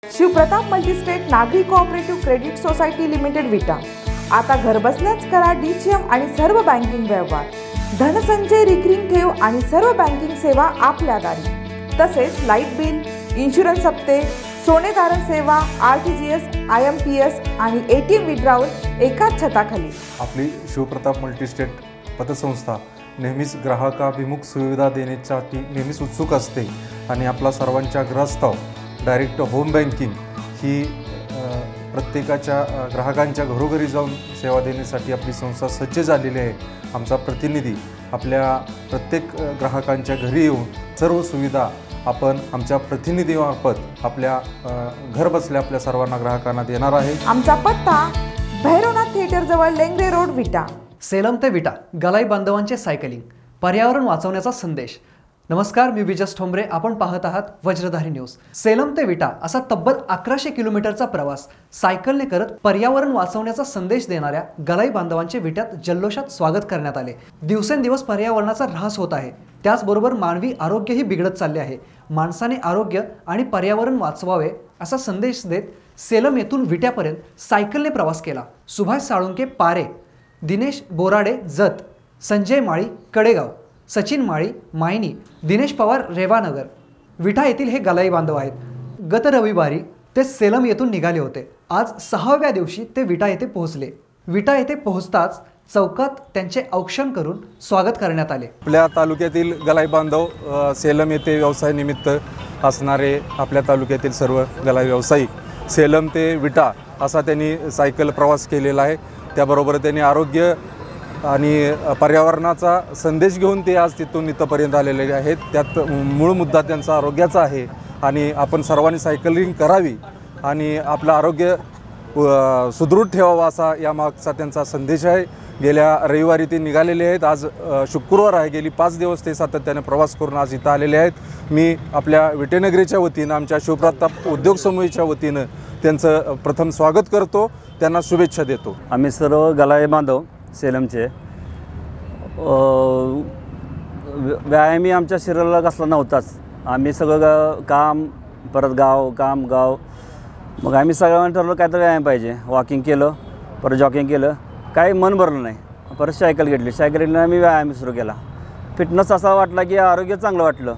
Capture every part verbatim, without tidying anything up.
Shivpratap multistate नागरी cooperative credit society limited Vita आता घरबसल्याच करा डीसीएम आणि सर्व बँकिंग व्यवहार, धनसंचय, रिकरिंग ठेव आणि सर्व बँकिंग सेवा आपल्या दारी। तसेच लाईट बिल, इन्शुरन्स हप्ते, सोने तारण सेवा, आरटीजीएस, आयएमपीएस आणि एटीएम विड्रॉवल एकाच छताखाली। आपली शिवप्रताप मल्टीस्टेट पतसंस्था नेहमीच ग्राहकाभिमुख सुविधा देण्यासाठी नेहमीच उत्सुक असते आणि आपला सर्वांच्या ग्रहस्थाव डायरेक्ट होम बँकिंग ही प्रत्येकाच्या ग्राहकांच्या घरोघरी जाऊन सेवा देण्यासाठी आपली संस्था सज्ज झालेली आहे। आमचा प्रतिनिधी आपल्या प्रत्येक ग्राहकांच्या घरी येऊन सर्व सुविधा आपण आमच्या प्रतिनिधीमार्फत आपल्या घर बसल्या आपल्या सर्वांना ग्राहकांना देणार आहे। आमचा पत्ता भैरवनाथ थिएटर जवळ लेंगरे रोड विटा। सेलम ते विटा गलाई बांधवांचे सायकलिंग, पर्यावरण वाचवण्याचा संदेश। नमस्कार, मी विजय ठोंबरे, आपण पाहत आहात वज्रधारी न्यूज। सेलम ते विटा असा तब्बल अकराशे किलोमीटरचा प्रवास सायकलने करत पर्यावरण वाचवण्याचा संदेश देणाऱ्या गलाई बांधवांचे विट्यात जल्लोषात स्वागत करण्यात आले। दिवसेंदिवस पर्यावरणाचा ऱ्हास होत आहे, त्याचबरोबर मानवी आरोग्यही बिघडत चालले आहे। माणसाने आरोग्य आणि पर्यावरण वाचवावे असा संदेश देत सेलम येथून विट्यापर्यंत सायकलने प्रवास केला। सुभाष साळुंके पारे, दिनेश बोराडे जत, संजय माळी कडेगाव, सचिन माळी मायनी, दिनेश पवार रेवानगर, विटा येथील हे गलाई बांधव आहेत। गत रविवारी ते सेलम येथून निघाले होते। आज सहाव्या दिवशी ते विटा येथे पोहोचले। विटा येथे पोहोचताच चौकात त्यांचे औक्षण करून स्वागत करण्यात आले। आपल्या तालुक्यातील गलाई बांधव सेलम येथे व्यवसाय निमित्त असणारे आपल्या तालुक्यातील सर्व गलाई व्यावसायिक सेलम ते विटा असा त्यांनी सायकल प्रवास केलेला आहे। त्याबरोबर त्यांनी आरोग्य आणि पर्यावरणाचा संदेश घेऊन ते आज तिथून इथपर्यंत आलेले आहेत। त्यात मूळ मुद्दा त्यांचा आरोग्याचा आहे आणि आपण सर्वांनी सायकलिंग करावी आणि आपलं आरोग्य सुदृढ ठेवावा असा यामागचा त्यांचा संदेश आहे। गेल्या रविवारी ते निघालेले आहेत। आज शुक्रवार आहे। गेली पाच दिवस ते सातत्याने प्रवास करून आज इथं आलेले आहेत। मी आपल्या विटेनगरीच्या वतीनं, आमच्या शिवप्रताप उद्योग समूहाच्या वतीनं त्यांचं प्रथम स्वागत करतो, त्यांना शुभेच्छा देतो। आम्ही सर्व गलाई बांधव सेलमचे व्यायामी आमच्या शरीराला कसला नव्हताच। आम्ही सगळं काम, परत गाव काम गाव, मग आम्ही सगळ्यांनी ठरवलं काय तर व्यायाम पाहिजे। वॉकिंग केलं, परत जॉगिंग केलं, काही मन भरलं नाही। परत सायकल घेतली, सायकल घेतली आम्ही व्यायाम सुरू केला। फिटनेस असा वाटला की आरोग्य चांगलं वाटलं।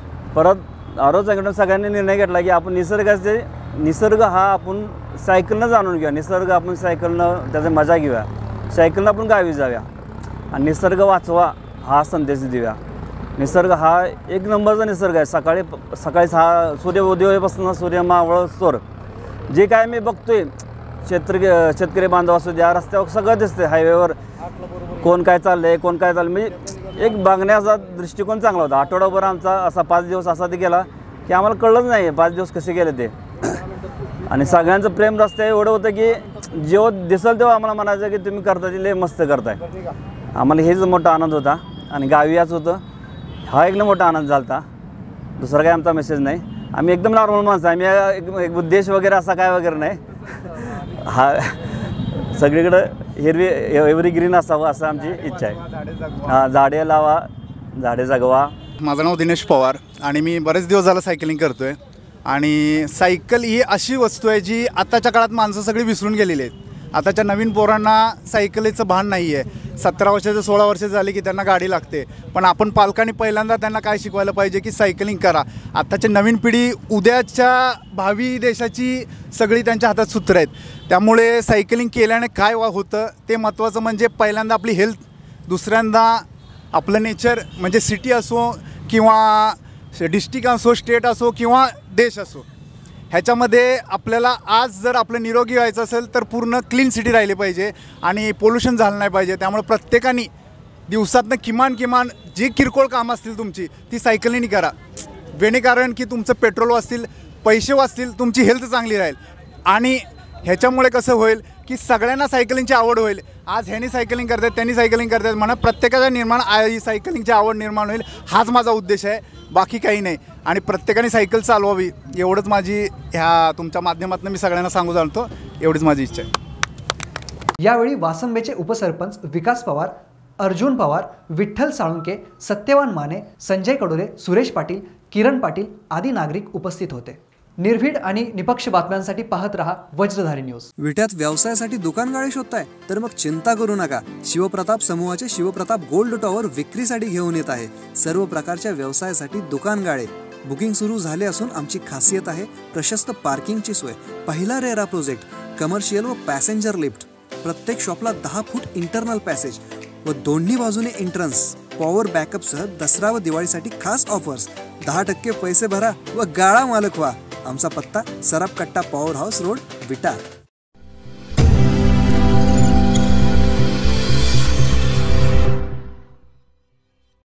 परत आरोग्य सगळ्यांनी निर्णय घेतला की आपण निसर्गाचे निसर्ग हा आपण सायकलनं जाणून घेऊया, निसर्ग आपण सायकलनं त्याची मजा घेऊया, सायकलनं आपण गावी जाऊया आणि निसर्ग वाचवा हा संदेश देऊया। निसर्ग हा एक नंबरचा निसर्ग आहे। सकाळी सकाळी हा सूर्य उदयापासून सूर्य मावळस्तोवर जे काय मी बघतोय, शेतकरी शेतकरी बांधव असू द्या, रस्त्यावर सगळं दिसते, हायवेवर कोण काय चाललं आहे, कोण काय चाललं, म्हणजे एक बघण्याचा दृष्टिकोन चांगला होता। आठवडाभर आमचा असा पाच दिवस असा ते गेला की आम्हाला कळलंच नाही पाच दिवस कसे गेले ते। आणि सगळ्यांचं प्रेम रस्त्यावर एवढं होतं की जेव्हा दिसेल तेव्हा आम्हाला म्हणायचं की तुम्ही करता ते लय मस्त करताय। आम्हाला हेच मोठा आनंद होता आणि गावी याच होतं, हा एक मोठा आनंद झाला होता। दुसरा काय आमचा मेसेज नाही, आम्ही एकदम नॉर्मल माणसं, आम्ही एक उद्देश वगैरे असा काय वगैरे नाही। हा सगळीकडं हिरवी एव्हरी ग्रीन असावं असं आमची इच्छा आहे। हां, झाडे लावा, झाडे जगवा। माझं नाव दिनेश पवार आणि मी बरेच दिवस झालं सायकलिंग करतो आहे। आणि सायकल ही अशी वस्तू आहे जी आताच्या काळात माणसं सगळी विसरून गेलेली आहेत। आताच्या नवीन पोरांना सायकलीचं भान नाही आहे। सतरा वर्षाचं सोळा वर्ष झाली की त्यांना गाडी लागते, पण आपण पालकांनी पहिल्यांदा त्यांना काय शिकवायला पाहिजे की सायकलिंग करा। आताची नवीन पिढी उद्याच्या भावी देशाची सगळी त्यांच्या हातात सूत्र आहेत, त्यामुळे सायकलिंग केल्याने काय होतं ते महत्त्वाचं म्हणजे पहिल्यांदा आपली हेल्थ, दुसऱ्यांदा आपलं नेचर म्हणजे सिटी असो किंवा डिस्ट्रिक्ट असो, स्टेट असो किंवा देश असो, ह्याच्यामध्ये आपल्याला आज जर आपलं निरोगी व्हायचं असेल तर पूर्ण क्लीन सिटी राहिली पाहिजे आणि पोल्युशन झालं नाही पाहिजे। त्यामुळे प्रत्येकाने दिवसातनं किमान किमान जी किरकोळ कामं असतील तुमची ती सायकलीने करा, जेणेकारण की तुमचं पेट्रोल वाचतील, पैसे वाचतील, तुमची हेल्थ चांगली राहील आणि ह्याच्यामुळे कसं होईल की सगळ्यांना सायकलिंगची आवड होईल। आज ह्यानी सायकलिंग करतात, त्यांनी सायकलिंग करतात, म्हणा प्रत्येकाचा निर्माण सायकलिंगची आवड निर्माण होईल, हाच माझा उद्देश आहे, बाकी काही नाही। आणि प्रत्येकाने सायकल चालवावी एवढंच माझी ह्या तुमच्या माध्यमातून मी सगळ्यांना सांगू जाणतो, एवढीच माझी इच्छा आहे। यावेळी वासंबेचे उपसरपंच विकास पवार, अर्जुन पवार, विठ्ठल साळुंके, सत्यवान माने, संजय कडोरे, सुरेश पाटील, किरण पाटील आदी नागरिक उपस्थित होते। निर्भीड आणि निपक्ष बातम्यांसाठी पाहत रहा वज्रधारी न्यूज। विट्यात व्यवसायासाठी दुकान गाळे शोधताय तर मग चिंता करू नका। शिवप्रताप समूहाचे शिवप्रताप गोल्ड टॉवर विक्रीसाठी घेऊन येत आहे सर्व प्रकारच्या व्यवसायासाठी दुकान गाळे। बुकिंग सुरू झाले असून आमची खासियत आहे प्रशस्त पार्किंगची सोय, पहिला रेरा प्रोजेक्ट, कमर्शियल व पॅसेंजर लिफ्ट, प्रत्येक शॉपला दहा फूट इंटरनल पॅसेज व दोन्ही बाजूने एंट्रन्स, पॉवर बॅकअप सह दसरा व दिवाळीसाठी खास ऑफर्स, दहा टक्के पैसे भरा व गाळा मालक व्हा। आमचा पत्ता सराफ कट्टा पॉवर हाऊस रोड विटा।